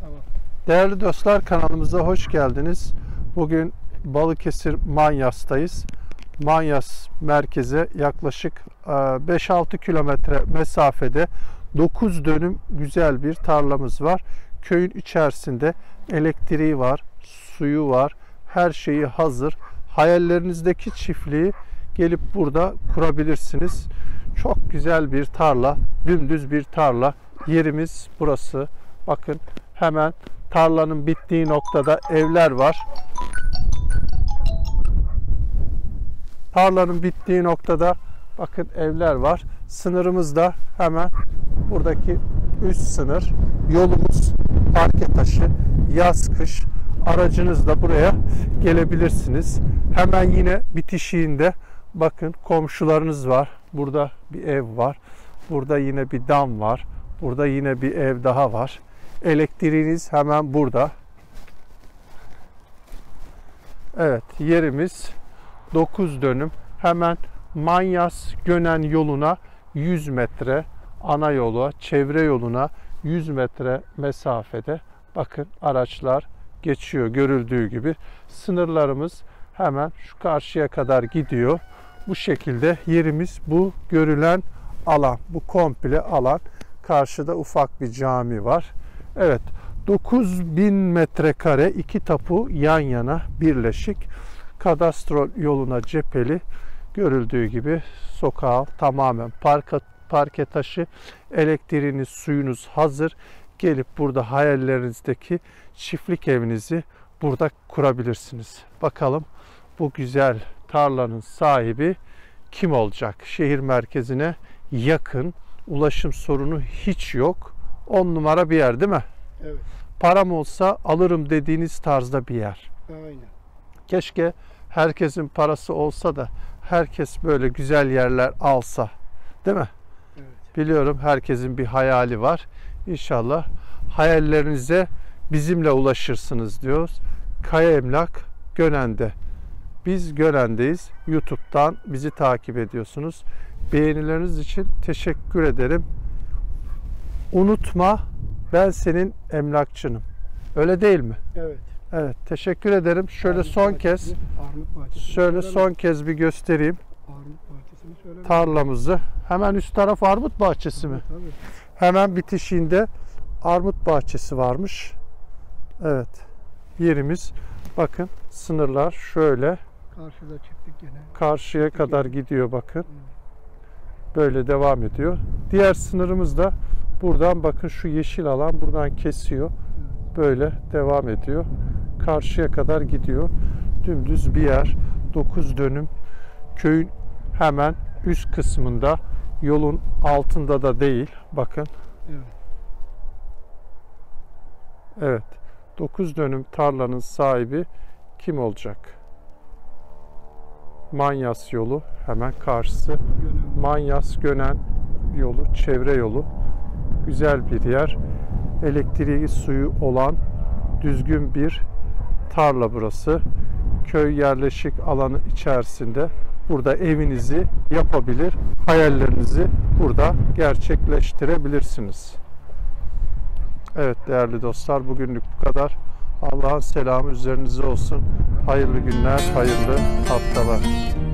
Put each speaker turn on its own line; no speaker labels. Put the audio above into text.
Tamam.
Değerli dostlar, kanalımıza hoş geldiniz. Bugün Balıkesir Manyas'tayız. Manyas merkeze yaklaşık 5-6 kilometre mesafede 9 dönüm güzel bir tarlamız var. Köyün içerisinde elektriği var, suyu var, her şeyi hazır. Hayallerinizdeki çiftliği gelip burada kurabilirsiniz. Çok güzel bir tarla, dümdüz bir tarla. Yerimiz burası. Bakın hemen tarlanın bittiği noktada evler var. Tarlanın bittiği noktada bakın evler var. Sınırımız da hemen buradaki üst sınır. Yolumuz parke taşı. Yaz kış aracınızla buraya gelebilirsiniz. Hemen yine bitişiğinde bakın komşularınız var. Burada bir ev var. Burada yine bir dam var. Burada yine bir ev daha var. Elektriğiniz hemen burada. Evet, yerimiz 9 dönüm. Hemen Manyas-Gönen yoluna 100 metre, ana yola, çevre yoluna 100 metre mesafede. Bakın araçlar geçiyor görüldüğü gibi. Sınırlarımız hemen şu karşıya kadar gidiyor. Bu şekilde yerimiz bu görülen alan. Bu komple alan. Karşıda ufak bir cami var. Evet, 9000 metrekare iki tapu yan yana birleşik. Kadastro yoluna cepheli. Görüldüğü gibi sokağı tamamen parke taşı. Elektriğiniz, suyunuz hazır. Gelip burada hayallerinizdeki çiftlik evinizi burada kurabilirsiniz. Bakalım bu güzel tarlanın sahibi kim olacak? Şehir merkezine yakın, ulaşım sorunu hiç yok. 10 numara bir yer değil mi?
Evet.
Param olsa alırım dediğiniz tarzda bir yer.
Aynen.
Keşke herkesin parası olsa da herkes böyle güzel yerler alsa. Değil mi?
Evet.
Biliyorum herkesin bir hayali var. İnşallah hayallerinize bizimle ulaşırsınız diyoruz. Kaya Emlak Gönen'de. Biz Gönen'deyiz. YouTube'dan bizi takip ediyorsunuz. Beğenileriniz için teşekkür ederim. Unutma, ben senin emlakçınım. Öyle değil mi?
Evet.
Evet, teşekkür ederim. Şöyle
Armut
son
bahçesi,
kez,
Armut bahçesi.
şöyle son kez bir göstereyim
Armut bahçesini söyle.
tarlamızı. Hemen üst taraf armut bahçesi mi?
Tabii.
Hemen bitişiğinde armut bahçesi varmış. Evet, yerimiz. Bakın sınırlar şöyle
Karşıda çiftlik gene.
karşıya kadar gidiyor bakın. Böyle devam ediyor. Diğer sınırımız da buradan bakın şu yeşil alan buradan kesiyor. Böyle devam ediyor. Karşıya kadar gidiyor. Dümdüz bir yer. 9 dönüm. Köyün hemen üst kısmında. Yolun altında da değil. Bakın.
Evet.
Evet. 9 dönüm tarlanın sahibi kim olacak? Manyas yolu hemen karşısı. Manyas-Gönen yolu, çevre yolu. Güzel bir yer. Elektriği, suyu olan düzgün bir tarla burası. Köy yerleşik alanı içerisinde burada evinizi yapabilir, hayallerinizi burada gerçekleştirebilirsiniz. Evet değerli dostlar, bugünlük bu kadar. Allah'ın selamı üzerinize olsun. Hayırlı günler, hayırlı haftalar.